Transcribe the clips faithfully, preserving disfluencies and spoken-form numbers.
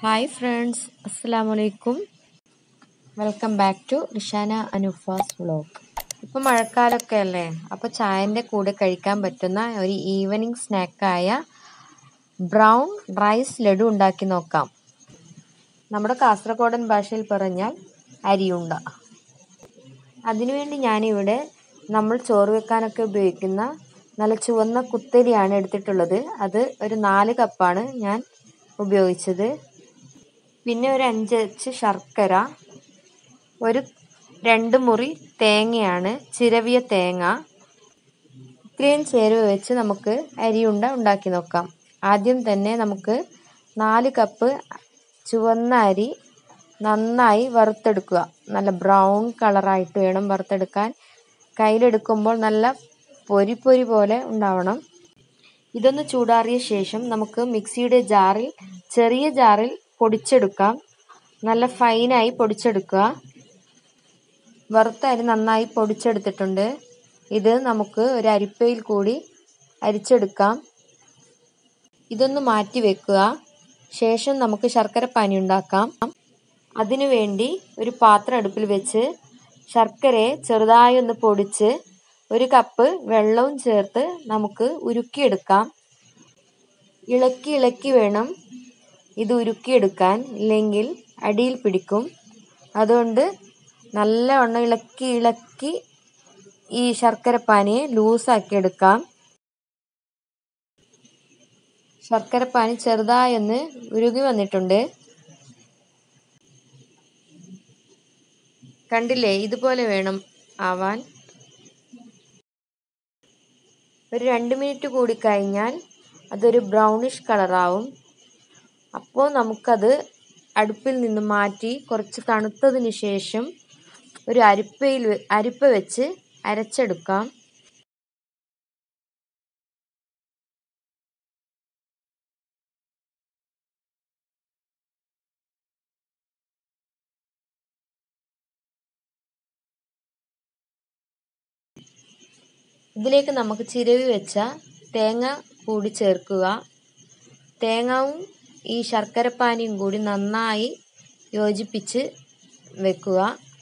Hi friends, അസ്സലാമു അലൈക്കും. Welcome back to Rishana Anufas vlog. ഇപ്പോൾ മഴക്കാലമൊക്കെ അല്ലേ, അപ്പോൾ ചായൻ്റെ കൂടെ കഴിക്കാൻ പറ്റുന്ന ഒരു ഈവനിങ് സ്നാക്കായ ബ്രൗൺ റൈസ് ലഡു ഉണ്ടാക്കി നോക്കാം. നമ്മുടെ കാസർഗോഡൻ ഭാഷയിൽ പറഞ്ഞാൽ അരിയുണ്ട. അതിനുവേണ്ടി ഞാനിവിടെ നമ്മൾ ചോറ് വെക്കാനൊക്കെ ഉപയോഗിക്കുന്ന നല്ല ചുവന്ന കുത്തരിയാണ് എടുത്തിട്ടുള്ളത്. അത് ഒരു നാല് കപ്പാണ് ഞാൻ ഉപയോഗിച്ചത്. പിന്നെ ഒരു അഞ്ചച്ച് ശർക്കര, ഒരു രണ്ട് മുറി തേങ്ങയാണ്, ചിരവിയ തേങ്ങ. ഇത്രയും ചേരുവ വെച്ച് നമുക്ക് അരിയുണ്ട ഉണ്ടാക്കി നോക്കാം. ആദ്യം തന്നെ നമുക്ക് നാല് കപ്പ് ചുവന്ന അരി നന്നായി വറുത്തെടുക്കുക. നല്ല ബ്രൗൺ കളറായിട്ട് വേണം വറുത്തെടുക്കാൻ. കയ്യിലെടുക്കുമ്പോൾ നല്ല പൊരി പൊരി പോലെ ഉണ്ടാവണം. ഇതൊന്ന് ചൂടാറിയ ശേഷം നമുക്ക് മിക്സിയുടെ ജാറിൽ ചെറിയ ജാറിൽ പൊടിച്ചെടുക്കാം. നല്ല ഫൈനായി പൊടിച്ചെടുക്കുക. വറുത്ത അരി നന്നായി പൊടിച്ചെടുത്തിട്ടുണ്ട്. ഇത് നമുക്ക് ഒരു അരിപ്പയിൽ കൂടി അരിച്ചെടുക്കാം. ഇതൊന്ന് മാറ്റി വെക്കുക. ശേഷം നമുക്ക് ശർക്കര പാനി ഉണ്ടാക്കാം. അതിനു വേണ്ടി ഒരു പാത്രം അടുപ്പിൽ വെച്ച് ശർക്കരയെ ചെറുതായി ഒന്ന് പൊടിച്ച് ഒരു കപ്പ് വെള്ളവും ചേർത്ത് നമുക്ക് ഉരുക്കിയെടുക്കാം. ഇളക്കി ഇളക്കി വേണം ഇത് ഉരുക്കിയെടുക്കാൻ, ഇല്ലെങ്കിൽ അടിയിൽ പിടിക്കും. അതുകൊണ്ട് നല്ലവണ്ണം ഇളക്കി ഇളക്കി ഈ ശർക്കര പാനിയെ ലൂസാക്കി എടുക്കാം. ശർക്കര പാനി ചെറുതായി ഒന്ന് ഉരുകി വന്നിട്ടുണ്ട്. കണ്ടില്ലേ, ഇതുപോലെ വേണം ആവാൻ. ഒരു രണ്ട് മിനിറ്റ് കൂടി കഴിഞ്ഞാൽ അതൊരു ബ്രൗണിഷ് കളറാവും. അപ്പോൾ നമുക്കത് അടുപ്പിൽ നിന്ന് മാറ്റി കുറച്ച് തണുത്തതിന് ശേഷം ഒരു അരിപ്പയിൽ അരിപ്പ വെച്ച് അരച്ചെടുക്കാം. ഇതിലേക്ക് നമുക്ക് ചിരവി വെച്ച തേങ്ങ കൂടി ചേർക്കുക. തേങ്ങയും ഈ ശർക്കരപ്പാനിയും കൂടി നന്നായി യോജിപ്പിച്ച് വെക്കുക.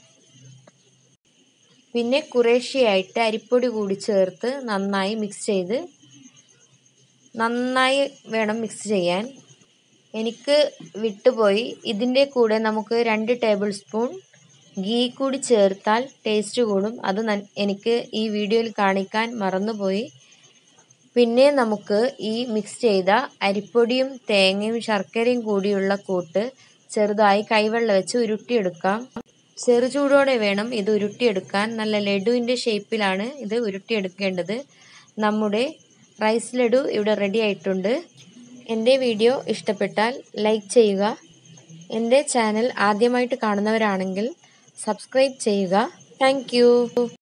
പിന്നെ കുറേശ്ശെയായിട്ട് അരിപ്പൊടി കൂടി ചേർത്ത് നന്നായി മിക്സ് ചെയ്ത് നന്നായി വേണം മിക്സ് ചെയ്യാൻ. എനിക്ക് വിട്ടുപോയി, ഇതിൻ്റെ കൂടെ നമുക്ക് രണ്ട് ടേബിൾ സ്പൂൺ ഗീ കൂടി ചേർത്താൽ ടേസ്റ്റ് കൂടും. അത് എനിക്ക് ഈ വീഡിയോയിൽ കാണിക്കാൻ മറന്നുപോയി. പിന്നെ നമുക്ക് ഈ മിക്സ് ചെയ്ത അരിപ്പൊടിയും തേങ്ങയും ശർക്കരയും കൂടിയുള്ള കൂട്ട് ചെറുതായി കൈവെള്ളം വെച്ച് ഉരുട്ടിയെടുക്കാം. ചെറു ചൂടോടെ വേണം ഇത് ഉരുട്ടിയെടുക്കാൻ. നല്ല ലഡുവിൻ്റെ ഷേപ്പിലാണ് ഇത് ഉരുട്ടിയെടുക്കേണ്ടത്. നമ്മുടെ റൈസ് ലഡു ഇവിടെ റെഡി ആയിട്ടുണ്ട്. എൻ്റെ വീഡിയോ ഇഷ്ടപ്പെട്ടാൽ ലൈക്ക് ചെയ്യുക. എൻ്റെ ചാനൽ ആദ്യമായിട്ട് കാണുന്നവരാണെങ്കിൽ സബ്സ്ക്രൈബ് ചെയ്യുക. Thank U.